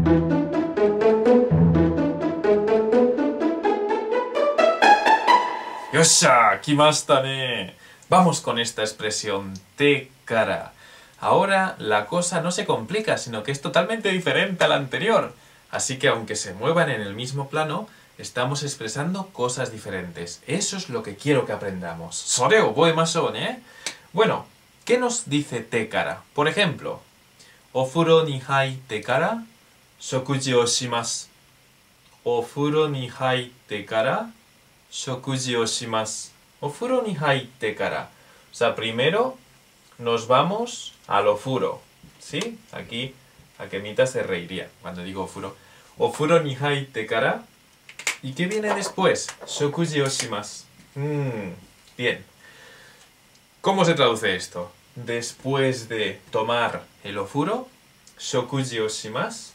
¡Yosha! ¡Kimashita ne! Vamos con esta expresión, te cara. Ahora la cosa no se complica, sino que es totalmente diferente a la anterior. Así que aunque se muevan en el mismo plano, estamos expresando cosas diferentes. Eso es lo que quiero que aprendamos. ¡Sore oboemashou ne! Bueno, ¿qué nos dice te cara? Por ejemplo, ofuro ni haite kara shokuji o shimasu. Ofuro ni haite kara shokuji o shimasu. Ofuro ni haite kara. O sea, primero nos vamos al ofuro. ¿Sí? Aquí Akemita se reiría cuando digo ofuro. Ofuro ni haite kara. ¿Y qué viene después? Shokuji o shimasu. Bien. ¿Cómo se traduce esto? Después de tomar el ofuro, shokuji o shimasu.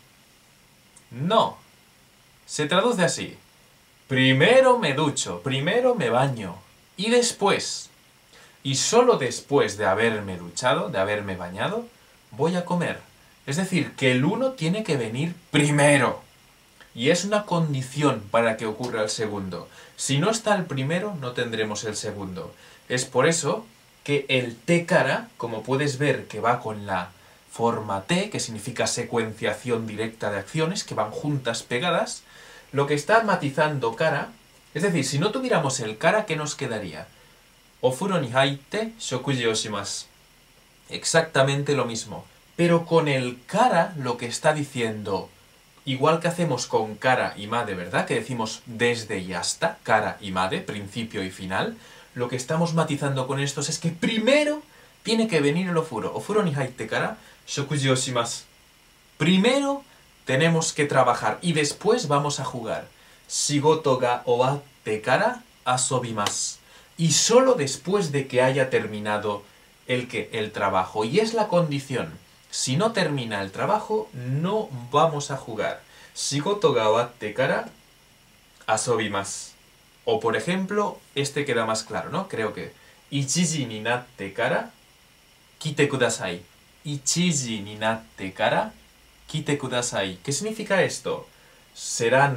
No. Se traduce así. Primero me ducho, primero me baño. Y después, y solo después de haberme duchado, de haberme bañado, voy a comer. Es decir, que el uno tiene que venir primero. Y es una condición para que ocurra el segundo. Si no está el primero, no tendremos el segundo. Es por eso que el te cara, como puedes ver que va con la forma te, que significa secuenciación directa de acciones, que van juntas pegadas, lo que está matizando cara, es decir, si no tuviéramos el cara, ¿qué nos quedaría? Ofuro ni haite shokuji o shimasu. Exactamente lo mismo. Pero con el cara lo que está diciendo, igual que hacemos con cara y made, ¿verdad? Que decimos desde y hasta, cara y made, principio y final. Lo que estamos matizando con estos es que primero tiene que venir el ofuro. Ofuro ni haite kara shokuji o shimasu. Primero tenemos que trabajar y después vamos a jugar. Shigoto ga owatte kara asobimasu. Y solo después de que haya terminado el trabajo. Y es la condición. Si no termina el trabajo, no vamos a jugar. Shigoto ga owatte kara asobimasu. O por ejemplo, este queda más claro, ¿no? Creo que 1時になってから来てください. 1時になってから来てください. ¿Qué significa esto? Será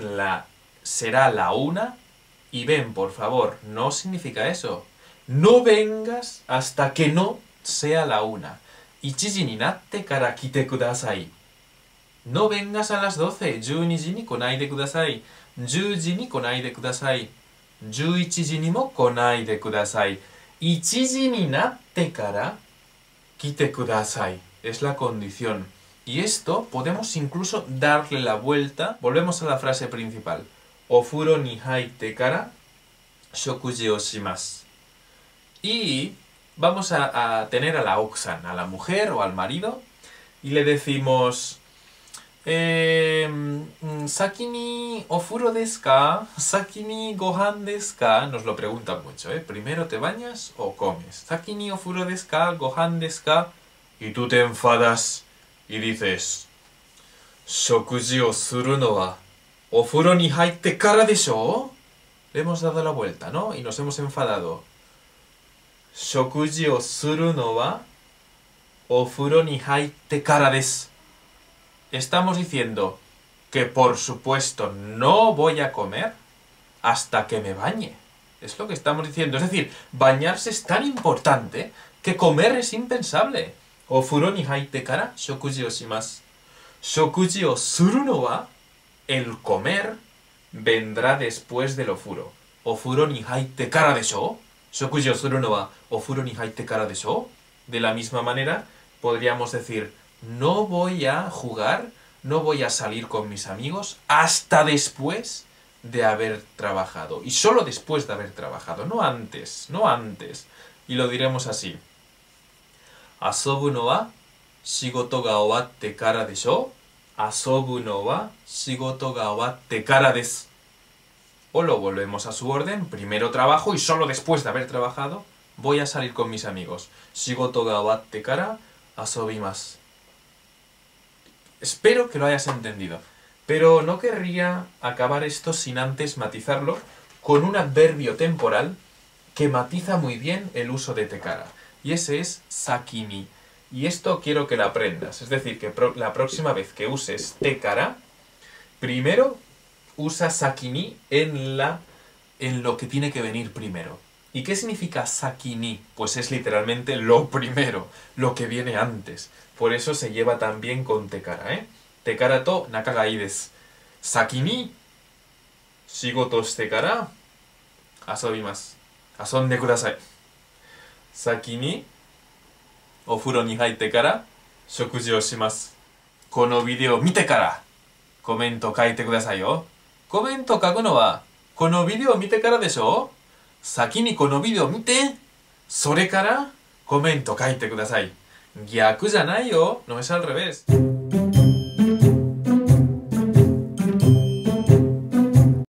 la una y ven, por favor. No significa eso. No vengas hasta que no sea la una. 1時になってから来てください. No vengas a las 12. 12時に来ないでください. 10時に来ないでください. 11時にも来ないでください. 1時になってから来てください. Es la condición. Y esto podemos incluso darle la vuelta. Volvemos a la frase principal. Ofuro ni haite kara shokuji o shimasu. Y vamos a tener a la oksan, a la mujer o al marido, y le decimos... ¿Saki ni ofuro desu ka? ¿Saki ni gohan desu ka? Nos lo preguntan mucho, ¿eh? ¿Primero te bañas o comes? ¿Saki ni ofuro desu ka? ¿Gohan desu ka? Y tú te enfadas y dices, ¿shokuji o suru no wa ofuro ni haite kara desho? Le hemos dado la vuelta, ¿no? Y nos hemos enfadado. ¿Shokuji o suru no wa ofuro ni haite kara desu? Estamos diciendo que por supuesto no voy a comer hasta que me bañe. Es lo que estamos diciendo. Es decir, bañarse es tan importante que comer es impensable. Ofuro ni haite kara shokuji o shimasu. Shokuji o suru no wa, el comer vendrá después del ofuro. Ofuro ni haite kara desho. Shokuji o suru no wa ofuro ni haite kara desho. De la misma manera podríamos decir, no voy a jugar, no voy a salir con mis amigos hasta después de haber trabajado. Y solo después de haber trabajado, no antes, no antes. Y lo diremos así. Asobu no wa shigoto ga owatte kara desho. Asobu no wa shigoto ga owatte kara desu. O lo volvemos a su orden. Primero trabajo y solo después de haber trabajado voy a salir con mis amigos. Shigoto ga owatte kara asobimasu. Espero que lo hayas entendido, pero no querría acabar esto sin antes matizarlo con un adverbio temporal que matiza muy bien el uso de te cara. Y ese es saki ni. Y esto quiero que lo aprendas. Es decir, que la próxima vez que uses te cara, primero usa saki ni en lo que tiene que venir primero. ¿Y qué significa saki ni? Pues es literalmente lo primero, lo que viene antes. Por eso se lleva también con tekara, ¿eh? Tekara to naka ga ii desu. Saki ni shigoto shite kara asobimasu. Asonde kudasai. Saki ni ofuro ni haitte kara shokuji o shimasu. Kono video mite kara komento kaite kudasai yo. コメント書くのはこのビデオを見てからでしょ。先にこのビデオを見て、それからコメント書いてください。逆じゃないよ。No es al revés.